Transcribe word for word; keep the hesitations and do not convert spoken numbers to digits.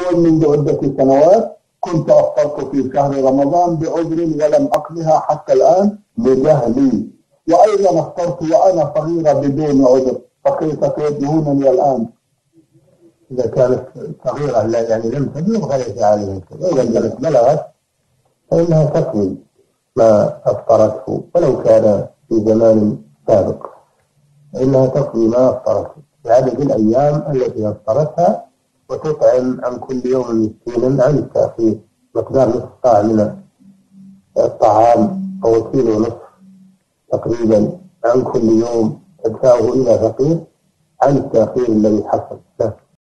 أول منذ عدة سنوات كنت أفطرت في شهر رمضان بعذر ولم أقضها حتى الآن لجهلي، وأيضا أفطرت وأنا صغيرة بدون عذر، فكيف توجهونني الآن؟ إذا كانت صغيرة لا يعني لم تبلغ فليس عليها شيء، وإذا كانت بلغت فإنها تقضي ما أفطرته ولو كان في زمان سابق، فإنها تقضي ما أفطرته بعدد الأيام التي أفطرتها، وتطعم عن كل يوم مسكينا عن التأخير مقدار نصف صاع من الطعام أو كيلو ونصف تقريبا عن كل يوم تدفعه إلى فقير عن التأخير الذي حصل.